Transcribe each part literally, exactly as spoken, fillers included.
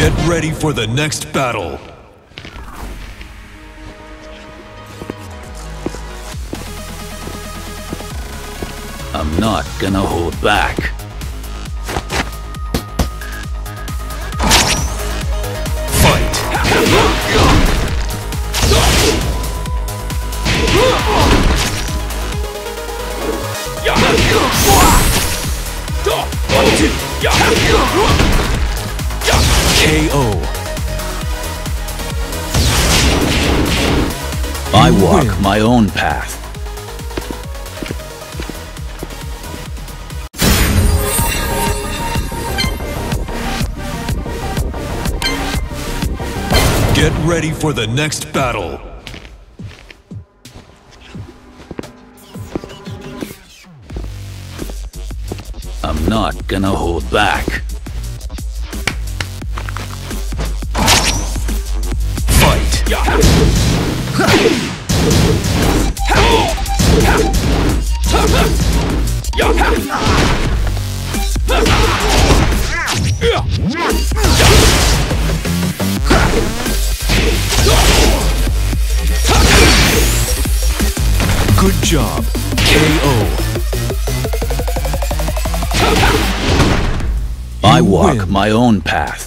Get ready for the next battle. I'm not gonna hold back. Fight! K O. I walk my own path. Get ready for the next battle. I'm not gonna hold back. Fight! Good job. K O. I walk my own path.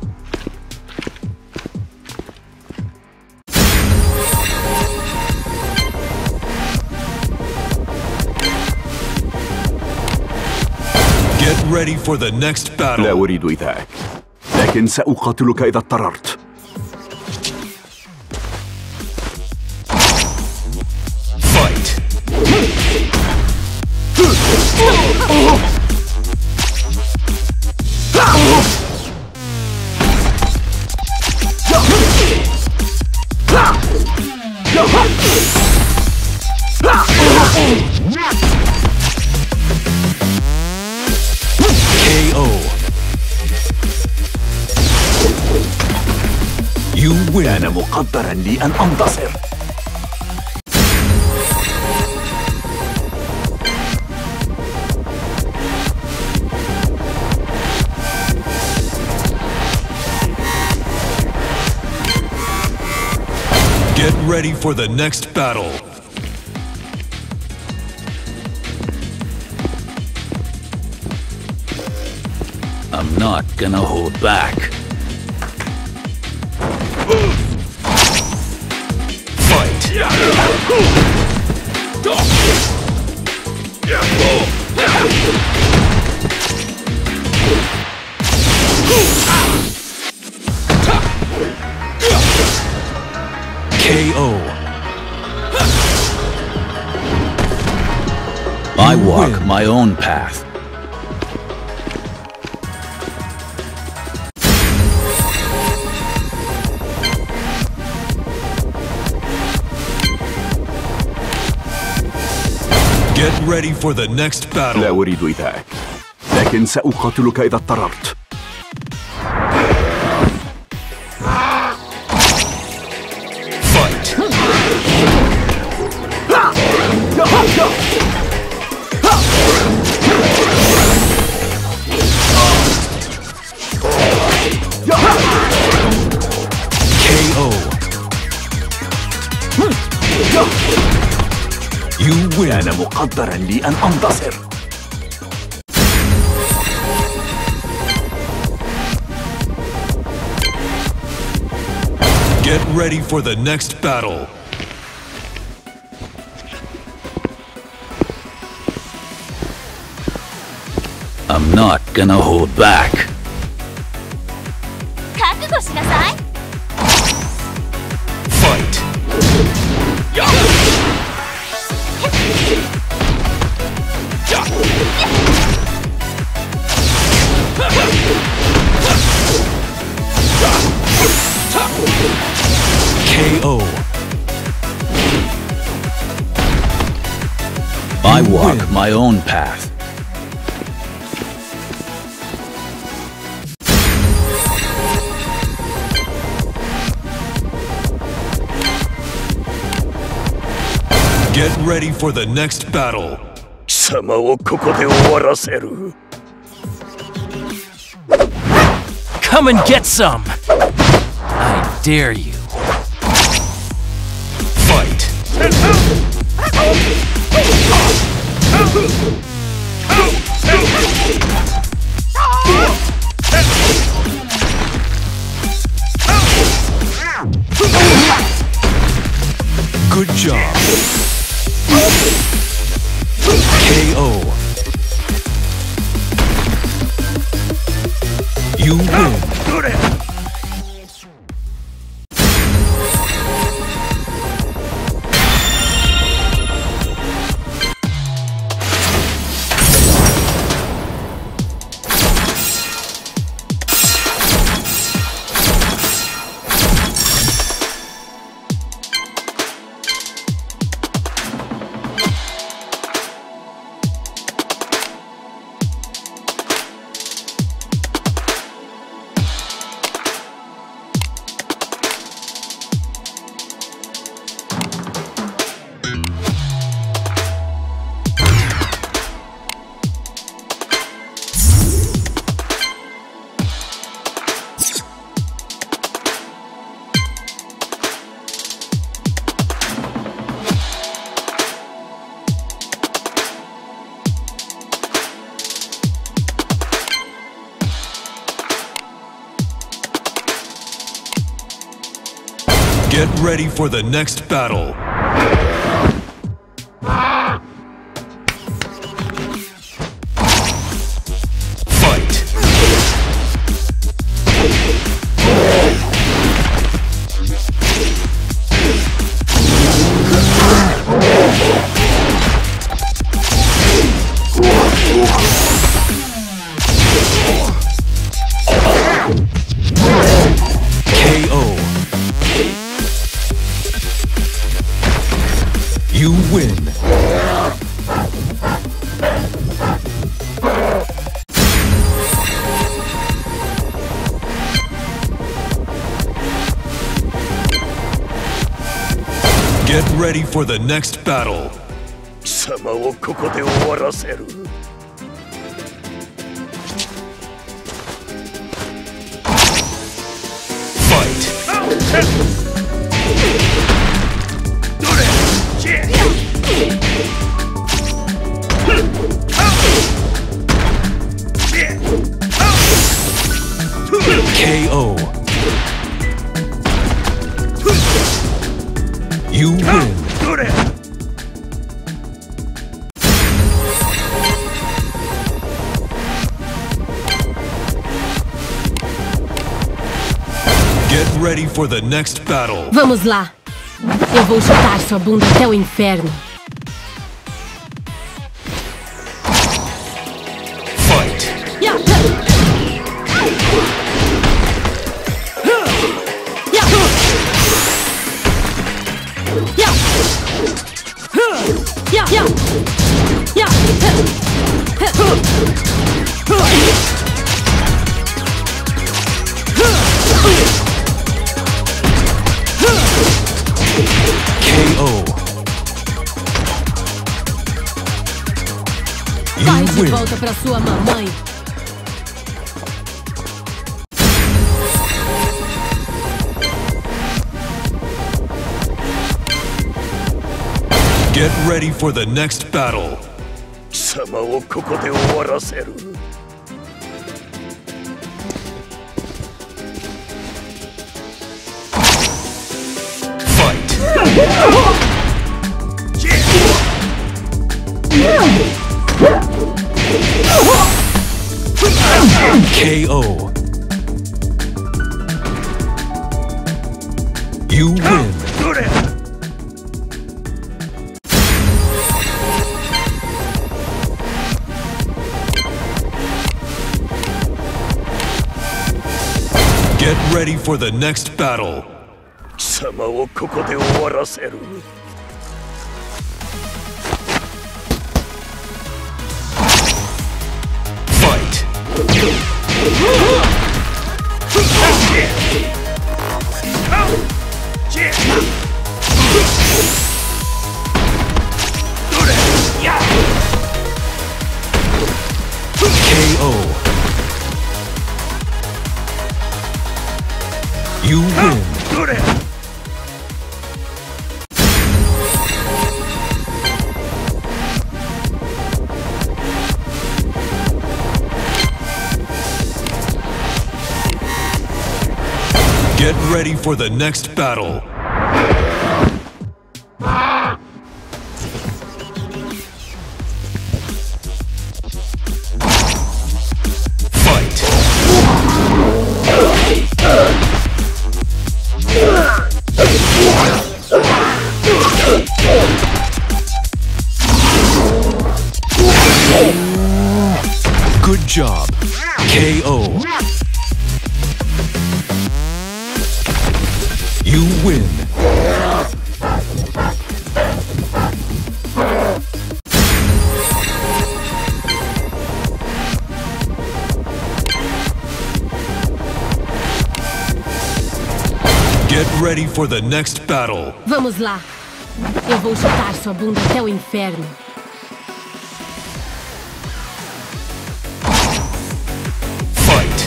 Get ready for the next battle. لا أريد ذاك، لكن سأقاتلك إذا اضطررت. Fight! K O. You win. كان مقدرا لي أن أنتصر. Get ready for the next battle. I'm not gonna hold back. Fight! K O. I walk my own path. Get ready for the next battle. لا أريد ذاك، لكن سأقاتلك إذا اضطررت. Fight! K O. You win. كان مقدرا لي أن أنتصر. Get ready for the next battle. I'm not gonna hold back. 覚悟しなさい。 Fight! K O. I walk my own path. Get ready for the next battle. 貴様をここで終わらせる。 Come and get some! I dare you. Fight! Good job. K O. You win. Get ready for the next battle. Fight. K O. You win. Get ready for the next battle. 貴様をここで終わらせる。 K O. You win. Get ready for the next battle. Vamos lá. Eu vou chutar sua bunda até o inferno. Fight. Yeah. Yeah. Yeah. Yeah. K O. Vai de win. volta pra sua mamãe. Get ready for the next battle. 貴様をここで終わらせる。 Fight. K O. You win. Get ready for the next battle. 貴様をここで終わらせる。 Fight. K O. ready for the next battle. Fight! Good job. K O. You win. Get ready for the next battle. Vamos lá. Eu vou chutar sua bunda até o inferno. Fight!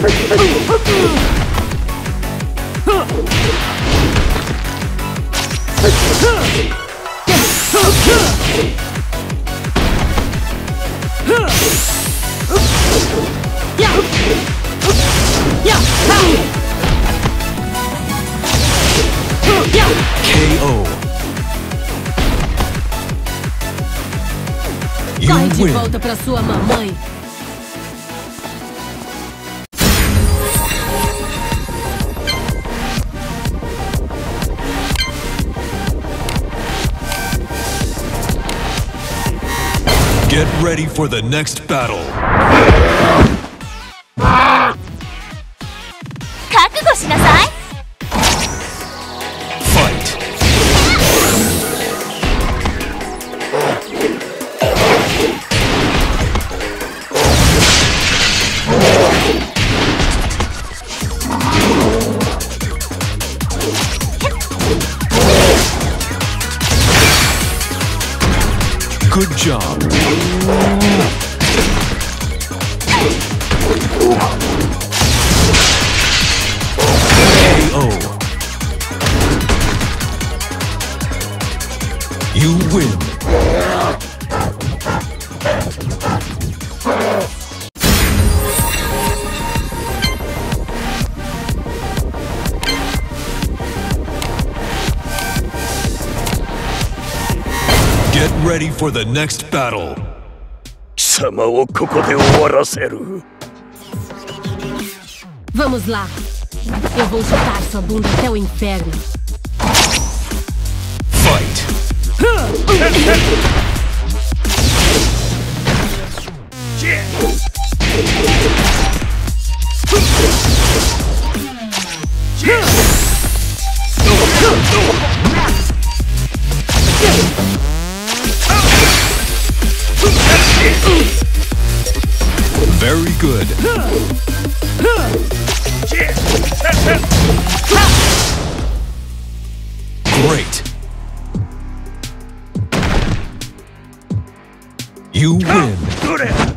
K O. You Corre de win. volta pra sua mamãe. Get ready for the next battle. 覚悟しなさい。 Fight! Good job. K O. You win. Get ready for the next battle. 貴様をここで終わらせる。 Vamos lá. Eu vou chutar sua bunda até o inferno. Fight! Very good. Great. You win.